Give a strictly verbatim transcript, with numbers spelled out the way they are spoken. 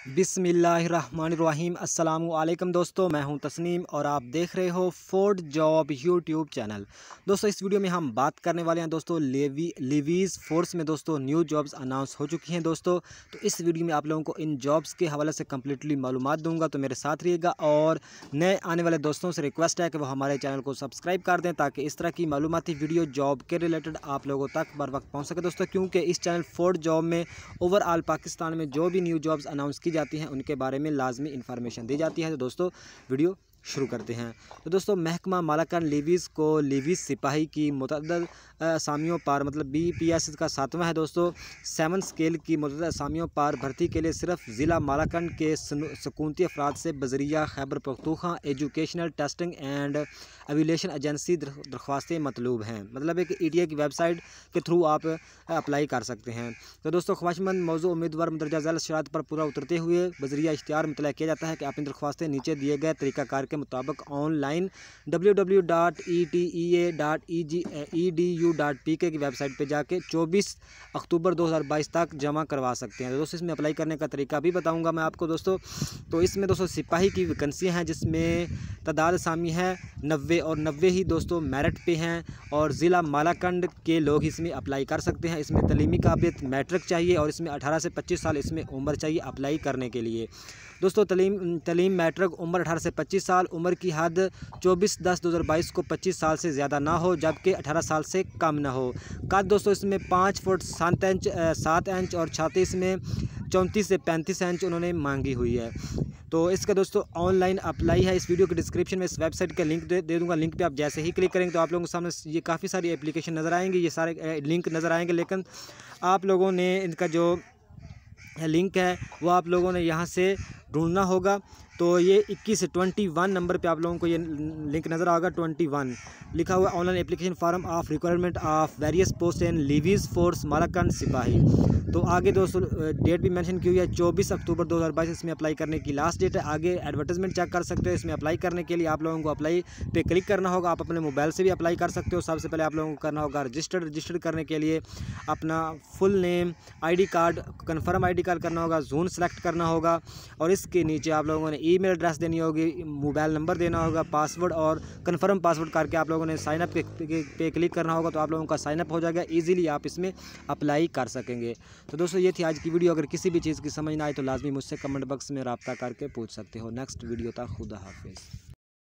बिस्मिल्लाहिर्रहमानिर्रहीम। अस्सलामु अलैकुम दोस्तों, मैं हूं तस्नीम और आप देख रहे हो फोर्ड जॉब यूट्यूब चैनल। दोस्तों इस वीडियो में हम बात करने वाले हैं दोस्तों लेवी लेवीज़ फोर्स में दोस्तों न्यू जॉब्स अनाउंस हो चुकी हैं दोस्तों। तो इस वीडियो में आप लोगों को इन जॉब्स के हवाले से कम्प्लीटली मालूमात दूंगा, तो मेरे साथ रहिएगा। और नए आने वाले दोस्तों से रिक्वेस्ट है कि वो हमारे चैनल को सब्सक्राइब कर दें ताकि इस तरह की मालूमाती वीडियो जॉब के रिलेटेड आप लोगों तक बर वक्त पहुँच सके दोस्तों, क्योंकि इस चैनल फोर्ड जॉब में ओवरऑल पाकिस्तान में जो भी न्यू जॉब्स अनाउंस की जाती हैं उनके बारे में लाजमी इंफॉर्मेशन दी जाती है। तो दोस्तों वीडियो शुरू करते हैं। तो दोस्तों महकमा मालाकान लेवीज़ को लेवीज़ सिपाही की मुतअद्दद असामियों पर, मतलब बी पी एस का सातवां है दोस्तों, सेवन स्केल की मुतअद्दद असामियों पर भर्ती के लिए सिर्फ ज़िला मालाकान के सकूनती अफराद से बजरिया Khyber Pakhtunkhwa educational testing and evaluation agency दरख्वास्तें मतलूब हैं। मतलब एक ई टी ए की वेबसाइट के थ्रू आप अप्लाई कर सकते हैं। तो दोस्तों ख्वाहिशमंद मौजूद उम्मीदवार मंदरजा झैल शरात पर पूरा उतरते हुए बजरिया इश्तिहार मुतला किया जाता है कि अपनी दरख्वास्तें नीचे दिए गए तरीक़ाकार के मुताबिक online W W W dot E T E A dot E G E D U dot P K की वेबसाइट पर जाके चौबीस अक्टूबर दो हज़ार बाईस तक जमा करवा सकते हैं। तो दोस्तों इसमें अप्लाई करने का तरीका भी बताऊंगा मैं आपको दोस्तों। तो इसमें दोस्तों सिपाही की वैकेंसी हैं जिसमें तादाद असामी है नब्बे, और नब्बे ही दोस्तों मेरिट पे हैं और ज़िला मालाकंड के लोग इसमें अप्लाई कर सकते हैं। इसमें तलीमी काबिलियत मैट्रिक चाहिए और इसमें अठारह से पच्चीस साल इसमें उम्र चाहिए अप्लाई करने के लिए दोस्तों। तलीम तलीम मैट्रिक उम्र अठारह से पच्चीस साल, उम्र की हद चौबीस दस दो हज़ार बाईस को पच्चीस साल से ज़्यादा ना हो जबकि अठारह साल से कम ना हो। कद दोस्तों इसमें पाँच फुट सात इंच सात इंच और छाती इसमें चौंतीस से पैंतीस इंच उन्होंने मांगी हुई है। तो इसका दोस्तों ऑनलाइन अप्लाई है। इस वीडियो के डिस्क्रिप्शन में इस वेबसाइट का लिंक दे, दे दूँगा। लिंक पे आप जैसे ही क्लिक करेंगे तो आप लोगों के सामने ये काफ़ी सारी एप्लीकेशन नज़र आएंगी, ये सारे लिंक नज़र आएंगे, लेकिन आप लोगों ने इनका जो लिंक है वो आप लोगों ने यहाँ से ढूंढना होगा। तो ये इक्कीस ट्वेंटी वन नंबर पे आप लोगों को ये लिंक नज़र आएगा। ट्वेंटी वन लिखा हुआ online application form of requirement of various post and levies force Malakand सिपाही। तो आगे दोस्तों डेट भी मेंशन की हुई है, चौबीस अक्टूबर दो हज़ार बाईस इसमें अप्लाई करने की लास्ट डेट है। आगे एडवर्टाइजमेंट चेक कर सकते हो। इसमें अप्लाई करने के लिए आप लोगों को अप्लाई पे क्लिक करना होगा। आप अपने मोबाइल से भी अप्लाई कर सकते हो। सबसे पहले आप लोगों को करना होगा रजिस्टर्ड। रजिस्टर्ड करने के लिए अपना full name, ID card, confirm ID card करना होगा, जोन सेलेक्ट करना होगा और इसके नीचे आप लोगों ने ईमेल एड्रेस देनी होगी, मोबाइल नंबर देना होगा, पासवर्ड और कन्फर्म पासवर्ड करके आप लोगों ने साइन अप पे, पे, पे क्लिक करना होगा। तो आप लोगों का साइन अप हो जाएगा, इजीली आप इसमें अप्लाई कर सकेंगे। तो दोस्तों ये थी आज की वीडियो। अगर किसी भी चीज़ की समझ ना आए तो लाजमी मुझसे कमेंट बॉक्स में रब्ता करके पूछ सकते हो। नेक्स्ट वीडियो तक खुदा हाफिज़।